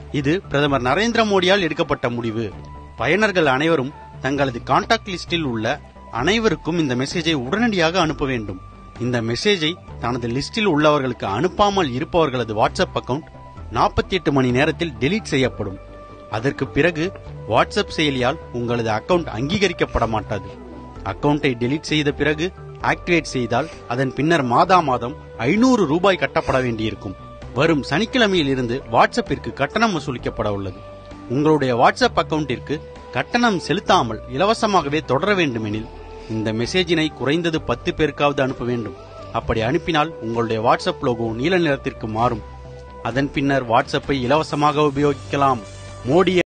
இது பிரதமர் நரேந்திர மோடியால் எடுக்கப்பட்ட முடிவு. பயனர்கள் அனைவரும் தங்களது கான்டாக்ட் லிஸ்டில் உள்ள அனைவருக்கும் இந்த மெசேஜை உடனடியாக அனுப்ப வேண்டும். இந்த மெசேஜை தனது லிஸ்டில் உள்ளவர்களுக்கு அனுப்பாமல் இருப்பவர்களது வாட்ஸ்அப் அக்கவுண்ட் 48 மணி நேரத்தில் டெலீட் செய்யப்படும். அதற்கு பிறகு வாட்ஸ்அப் செயலியால் உங்களது அக்கவுண்ட் அங்கீகரிக்கப்பட மாட்டாது. அக்கவுண்டை டெலீட் செய்த பிறகு ஆக்டிவேட் செய்தால் அதன் பின்னர் மாதம் 500 ரூபாய் கட்டப்பட வேண்டியிருக்கும். வரும் சனிக்கிழமையில் இருந்து வாட்ஸ்அப்பிற்கு கட்டணம் வசூலிக்கப்பட உள்ளது. உங்களுடைய வாட்ஸ்அப் அக்கவுண்டிற்கு கட்டணம் செலுத்தாமல் இலவசமாகவே தொடர வேண்டுமெனில் இந்த மெசேஜினை குறைந்தது 10 பேருக்காவது அனுப்ப வேண்டும். அப்படி அனுப்பினால் உங்களுடைய வாட்ஸ்அப் லோகோ நீல நிறத்திற்கு மாறும். அதன் பின்னர் வாட்ஸ்அப்பை இலவசமாக உபயோகிக்கலாம். மோடி